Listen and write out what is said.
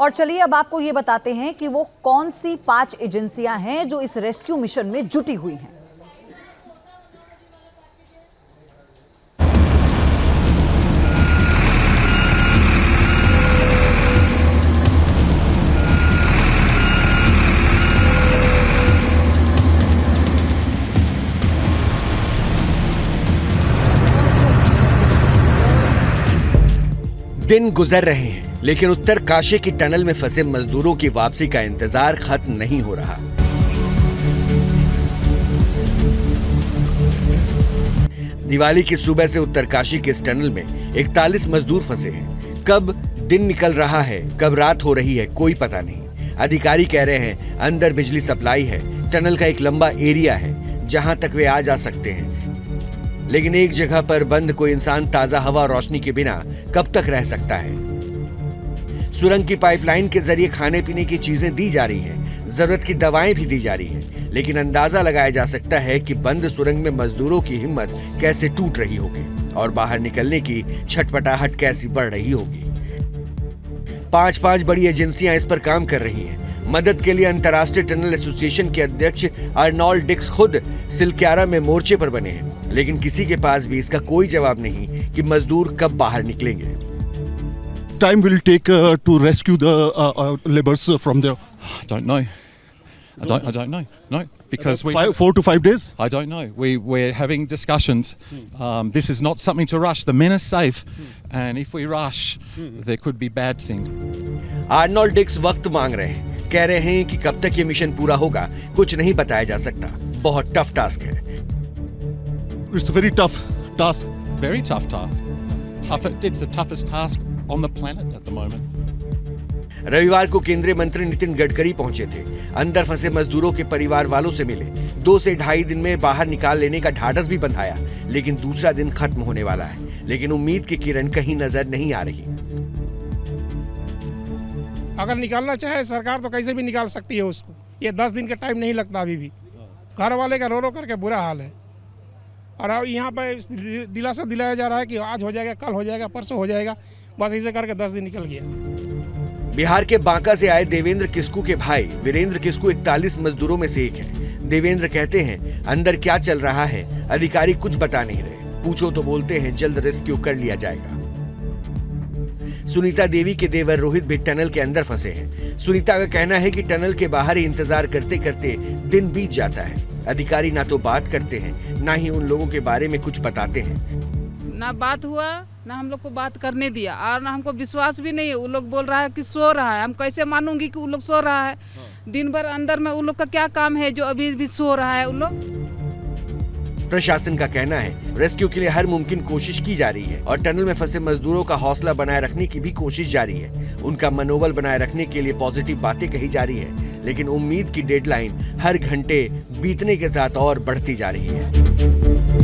और चलिए अब आपको ये बताते हैं कि वो कौन सी 5 एजेंसियां हैं जो इस रेस्क्यू मिशन में जुटी हुई हैं। दिन गुजर रहे हैं, लेकिन उत्तरकाशी की टनल में फंसे मजदूरों की वापसी का इंतजार खत्म नहीं हो रहा। दिवाली की सुबह से उत्तरकाशी के इस टनल में 41 मजदूर फंसे हैं। कब दिन निकल रहा है, कब रात हो रही है, कोई पता नहीं। अधिकारी कह रहे हैं अंदर बिजली सप्लाई है, टनल का एक लंबा एरिया है जहां तक वे आ जा सकते हैं, लेकिन एक जगह पर बंद कोई इंसान ताजा हवा और रोशनी के बिना कब तक रह सकता है। सुरंग की पाइपलाइन के जरिए खाने पीने की चीजें दी जा रही हैं, जरूरत की दवाएं भी दी जा रही हैं, लेकिन अंदाजा लगाया जा सकता है कि बंद सुरंग में मजदूरों की हिम्मत कैसे टूट रही होगी और बाहर निकलने की छटपटाहट कैसी बढ़ रही होगी। 5 बड़ी एजेंसियां इस पर काम कर रही हैं। मदद के लिए अंतर्राष्ट्रीय टनल एसोसिएशन के अध्यक्ष अर्नोल्ड डिक्स खुद सिलक्यारा में मोर्चे पर बने हैं, लेकिन किसी के पास भी इसका कोई जवाब नहीं कि मजदूर कब बाहर निकलेंगे। Time will take to rescue the laborers from there. I don't know. I don't know. No, because 4 to 5 days. I don't know. We're having discussions. This is not something to rush. The men are safe, and if we rush, there could be bad things. Arnold Dix वक्त मांग रहे हैं, कह रहे हैं कि कब तक ये मिशन पूरा होगा कुछ नहीं बताया जा सकता। बहुत टफ टास्क है। It's a very tough task. Very tough task. It's the toughest task on the planet at the moment. रविवार को केंद्रीय मंत्री नितिन गडकरी पहुंचे थे। अंदर फंसे मजदूरों के परिवार वालों से मिले। 2 से ढाई दिन में बाहर निकाल लेने का ढाढ़स भी बंधाया, लेकिन दूसरा दिन खत्म होने वाला है, लेकिन उम्मीद की किरण कहीं नजर नहीं आ रही। अगर निकालना चाहे सरकार तो कैसे भी निकाल सकती है उसको। ये 10 दिन का टाइम नहीं लगता। अभी भी घर वाले का रो रो करके बुरा हाल है, और अब यहाँ पे दिलासा दिलाया जा रहा है कि आज हो जाएगा, कल हो जाएगा, परसों हो जाएगा। बस ऐसे करके 10 दिन निकल गया। बिहार के बांका से आए देवेंद्र किस्कू के भाई वीरेंद्र किस्कू 41 मजदूरों में से एक हैं। देवेंद्र कहते हैं अंदर क्या चल रहा है अधिकारी कुछ बता नहीं रहे, पूछो तो बोलते हैं जल्द रेस्क्यू कर लिया जाएगा। सुनीता देवी के देवर रोहित भी टनल के अंदर फंसे हैं। सुनीता का कहना है कि टनल के बाहर ही इंतजार करते करते दिन बीत जाता है। अधिकारी ना तो बात करते हैं, ना ही उन लोगों के बारे में कुछ बताते हैं। ना बात हुआ, ना हम लोग को बात करने दिया, और ना हमको विश्वास भी नहीं है। वो लोग बोल रहा है कि सो रहा है, हम कैसे मानूंगी कि वो लोग सो रहा है। दिन भर अंदर में वो लोग का क्या काम है जो अभी भी सो रहा है। वो लोग प्रशासन का कहना है रेस्क्यू के लिए हर मुमकिन कोशिश की जा रही है और टनल में फंसे मजदूरों का हौसला बनाए रखने की भी कोशिश जारी है। उनका मनोबल बनाए रखने के लिए पॉजिटिव बातें कही जा रही है, लेकिन उम्मीद की डेडलाइन हर घंटे बीतने के साथ और बढ़ती जा रही है।